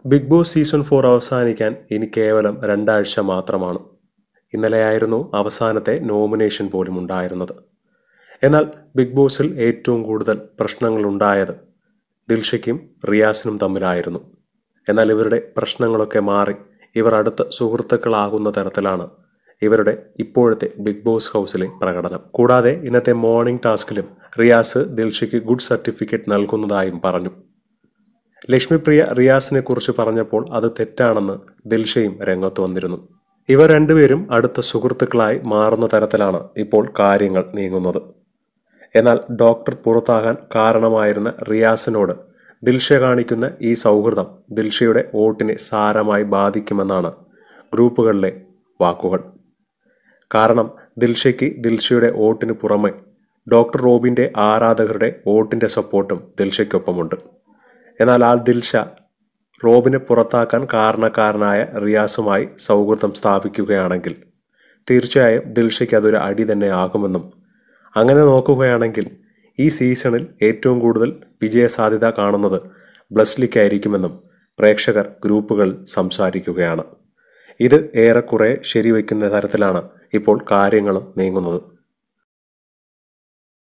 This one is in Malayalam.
ബിഗ് ബോസ് സീസൺ 4 അവസാനിക്കാൻ ഇനി കേവലം 2 ആഴ്ച മാത്രമാണ്. ഇന്നലെയായിരുന്നു അവസാനത്തെ നോമിനേഷൻ പോലും ഉണ്ടായിരുന്നത്. എന്നാൽ ബിഗ് ബോസിൽ ഏറ്റവും കൂടുതൽ പ്രശ്നങ്ങളുണ്ടായത് ദിൽഷയ്ക്കും റിയാസിനും തമ്മിലായിരുന്നു. എന്നാൽ ഇവരുടെ പ്രശ്നങ്ങളൊക്കെ മാറി ഇവർ അടുത്ത സുഹൃത്തുക്കളാകുന്ന തരത്തിലാണ് ഇവരുടെ ഇപ്പോഴത്തെ ബിഗ് ബോസ് ഹൗസിലെ പ്രകടനം. കൂടാതെ ഇന്നത്തെ മോർണിംഗ് ടാസ്കിലും റിയാസ് ദിൽഷയ്ക്ക് ഗുഡ് സർട്ടിഫിക്കറ്റ് നൽകുന്നതായും പറഞ്ഞു. ലക്ഷ്മിപ്രിയ റിയാസിനെ കുറിച്ച് പറഞ്ഞപ്പോൾ അത് തെറ്റാണെന്ന് ദിൽഷയും രംഗത്ത് വന്നിരുന്നു. ഇവർ രണ്ടുപേരും അടുത്ത സുഹൃത്തുക്കളായി മാറുന്ന തരത്തിലാണ് ഇപ്പോൾ കാര്യങ്ങൾ നീങ്ങുന്നത്. എന്നാൽ ഡോക്ടർ പുറത്താകാൻ കാരണമായിരുന്ന റിയാസിനോട് ദിൽഷ കാണിക്കുന്ന ഈ സൗഹൃദം ദിൽഷയുടെ വോട്ടിനെ സാരമായി ബാധിക്കുമെന്നാണ് ഗ്രൂപ്പുകളിലെ വാക്കുകൾ. കാരണം ദിൽഷയ്ക്ക് ദിൽഷയുടെ വോട്ടിന് പുറമെ ഡോക്ടർ റോബിന്റെ ആരാധകരുടെ വോട്ടിന്റെ സപ്പോർട്ടും ദിൽഷയ്ക്കൊപ്പമുണ്ട്. എന്നാൽ ആ ദിൽഷ റോബിനെ പുറത്താക്കാൻ കാരണക്കാരനായ റിയാസുമായി സൗഹൃദം സ്ഥാപിക്കുകയാണെങ്കിൽ തീർച്ചയായും ദിൽഷയ്ക്ക് അതൊരു അടി തന്നെ ആകുമെന്നും, അങ്ങനെ നോക്കുകയാണെങ്കിൽ ഈ സീസണിൽ ഏറ്റവും കൂടുതൽ വിജയസാധ്യത കാണുന്നത് ബ്ലസ്ലിക്കായിരിക്കുമെന്നും പ്രേക്ഷകർ ഗ്രൂപ്പുകൾ സംസാരിക്കുകയാണ്. ഇത് ഏറെക്കുറെ ശരിവെക്കുന്ന തരത്തിലാണ് ഇപ്പോൾ കാര്യങ്ങളും നീങ്ങുന്നത്.